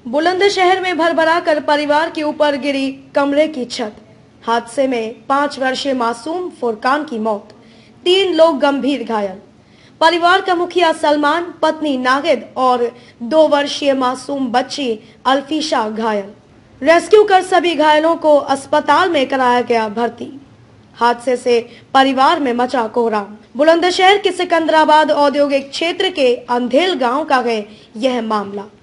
बुलंदशहर में भरभरा कर परिवार के ऊपर गिरी कमरे की छत। हादसे में 5 वर्षीय मासूम फुरकान की मौत, 3 लोग गंभीर घायल। परिवार का मुखिया सलमान, पत्नी नागिद और 2 वर्षीय मासूम बच्ची अल्फीशा घायल। रेस्क्यू कर सभी घायलों को अस्पताल में कराया गया भर्ती। हादसे से परिवार में मचा कोहराम। बुलंदशहर के सिकंदराबाद औद्योगिक क्षेत्र के अंधेल गांव का है यह मामला।